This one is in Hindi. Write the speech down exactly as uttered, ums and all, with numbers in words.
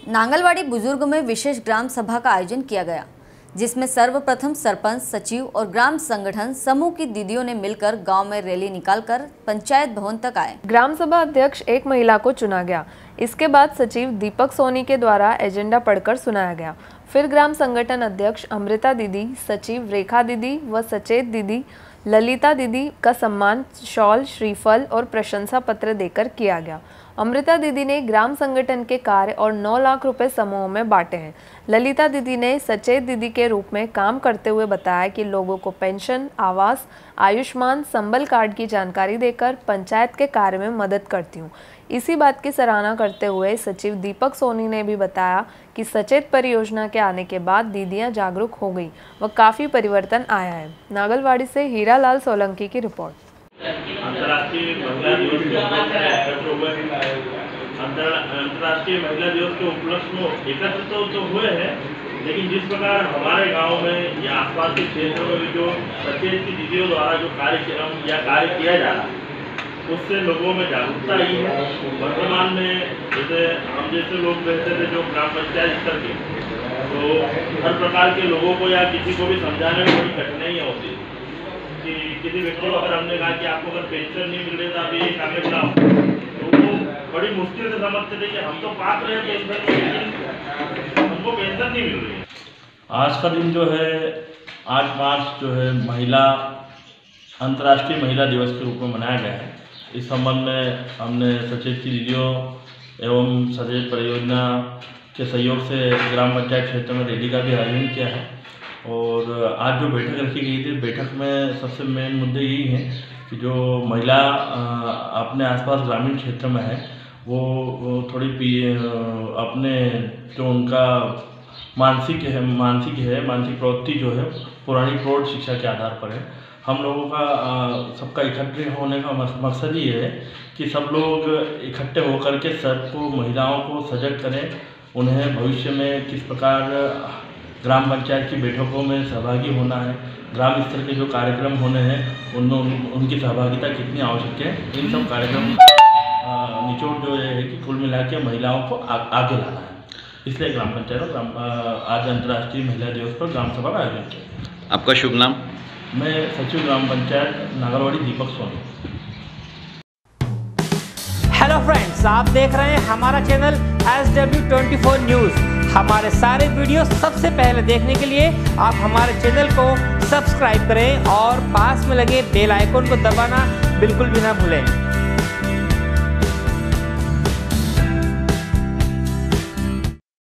नांगलवाड़ी बुजुर्ग में विशेष ग्राम सभा का आयोजन किया गया, जिसमें सर्वप्रथम सरपंच, सचिव और ग्राम संगठन समूह की दीदियों ने मिलकर गांव में रैली निकालकर पंचायत भवन तक आए। ग्राम सभा अध्यक्ष एक महिला को चुना गया। इसके बाद सचिव दीपक सोनी के द्वारा एजेंडा पढ़कर सुनाया गया। फिर ग्राम संगठन अध्यक्ष अमृता दीदी, सचिव रेखा दीदी व सचेत दीदी ललिता दीदी का सम्मान शॉल, श्रीफल और प्रशंसा पत्र देकर किया गया। अमृता दीदी ने ग्राम संगठन के कार्य और नौ लाख रुपए समूह में बांटे हैं। ललिता दीदी ने सचेत दीदी के रूप में काम करते हुए बताया कि लोगों को पेंशन, आवास, आयुष्मान, संबल कार्ड की जानकारी देकर पंचायत के कार्य में मदद करती हूँ। इसी बात की सराहना करते हुए सचिव दीपक सोनी ने भी बताया कि सचेत परियोजना के आने के बाद दीदियां जागरूक हो गई व काफ़ी परिवर्तन आया है। नागलवाड़ी से हीरा लाल सोलंकी की रिपोर्ट। अंतर्राष्ट्रीय महिला दिवस के अंतर्राष्ट्रीय महिला दिवस के उपलक्ष्य में एकत्र तो, तो हुए हैं, लेकिन जिस प्रकार हमारे गांव में या आसपास के क्षेत्र में भी जो सचेत की दीदियों द्वारा जो कार्यक्रम या कार्य किया जा रहा है, उससे लोगों में जागरूकता आई है। वर्तमान में जैसे हम जैसे लोग रहते थे जो ग्राम पंचायत स्तर के, तो हर प्रकार के लोगों को या किसी को भी समझाने में बड़ी कठिनाइयाँ होती है कि किसी व्यक्ति को अगर हमने कहा कि आपको अगर पेंशन नहीं मिल रही तो आप ये काम कराओ, तो वो बड़ी मुश्किल से समझते थे कि हम तो पात्र हैं पेंशन, लेकिन हमको पेंशन नहीं मिल रही है। आज का दिन जो है आठ मार्च जो है महिला अंतर्राष्ट्रीय महिला दिवस के रूप में मनाया गया है। इस संबंध में हमने सचेत की दीदियों एवं सचेत परियोजना के सहयोग से ग्राम पंचायत क्षेत्र में रैली का भी आयोजन किया है। और आज जो बैठक रखी गई थी, बैठक में सबसे मेन मुद्दे यही हैं कि जो महिला अपने आसपास ग्रामीण क्षेत्र में है वो थोड़ी अपने जो उनका मानसिक है मानसिक है मानसिक प्रवृत्ति जो है पुरानी प्रौढ़ शिक्षा के आधार पर है। हम लोगों का सबका इकट्ठे होने का मकसद ये है कि सब लोग इकट्ठे होकर के सबको महिलाओं को सजग करें, उन्हें भविष्य में किस प्रकार ग्राम पंचायत की बैठकों में सहभागी होना है, ग्राम स्तर के जो कार्यक्रम होने हैं उनमें उन, उनकी सहभागिता कितनी आवश्यक है। इन सब कार्यक्रम निचोड़ जो है कि कुल मिला के महिलाओं को आ, आगे लाना है। इसलिए ग्राम पंचायत ग्राम आज अंतर्राष्ट्रीय महिला दिवस पर ग्राम सभा का आयोजन किया। आपका शुभ नाम? मैं सचिव ग्राम पंचायत नागलवाड़ी दीपक सोनी। हेलो फ्रेंड्स, आप देख रहे हैं हमारा channel S W twenty four news. हमारे सारे वीडियो सबसे पहले देखने के लिए आप हमारे चैनल को सब्सक्राइब करें और पास में लगे बेल आइकन को दबाना बिल्कुल भी ना भूलें।